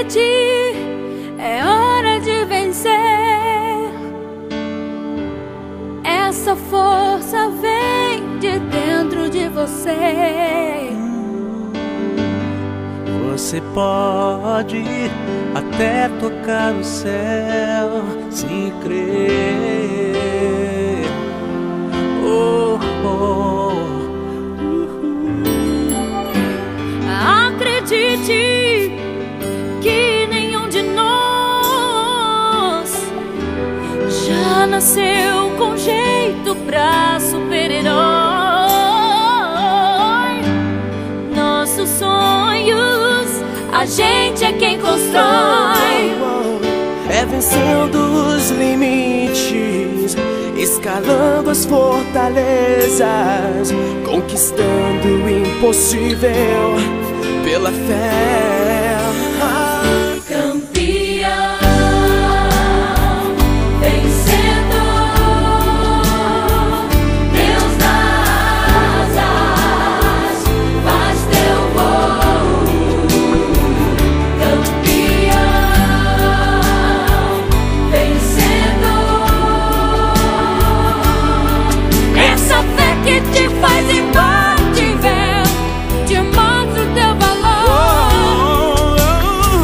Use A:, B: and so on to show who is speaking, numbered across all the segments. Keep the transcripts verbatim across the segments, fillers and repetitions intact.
A: Acredite, é hora de vencer. Essa força vem de dentro de você.
B: Você pode até tocar o céu se crer. Oh, oh.
A: Acredite que nenhum de nós já nasceu com jeito pra super-herói. Nossos sonhos, a gente é quem constrói.
C: É vencendo os limites, escalando as fortalezas, conquistando o impossível pela fé. Ah.
A: Campeão, vencendo, Deus das asas, faz teu voo. Campeão, vencendo, essa fé que te faz imbatível, te mostra o teu valor.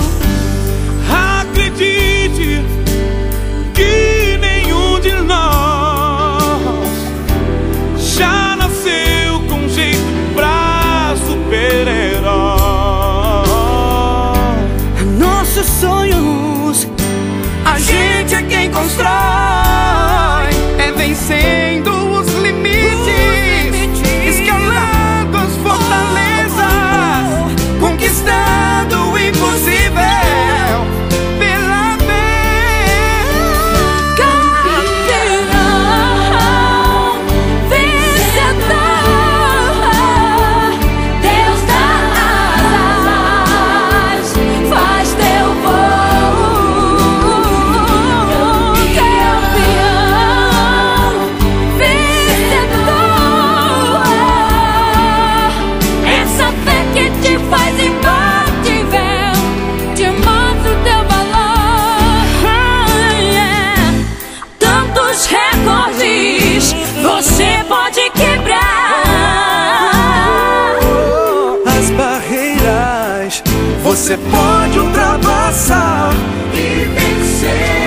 B: Acredite que nenhum de nós já nasceu com jeito pra super-herói.
C: Nossos sonhos, a gente é quem constrói. É vencendo os limites, escalando as fortalezas, conquistando o impossível pela fé.
A: Campeão, vencedor, Deus das asas, faz teu voo. Campeão, vencedor, essa fé que te faz imbatível, te mostra o teu valor. Yeah. Tantos recordes você pode quebrar.
C: As barreiras você pode ultrapassar e vencer.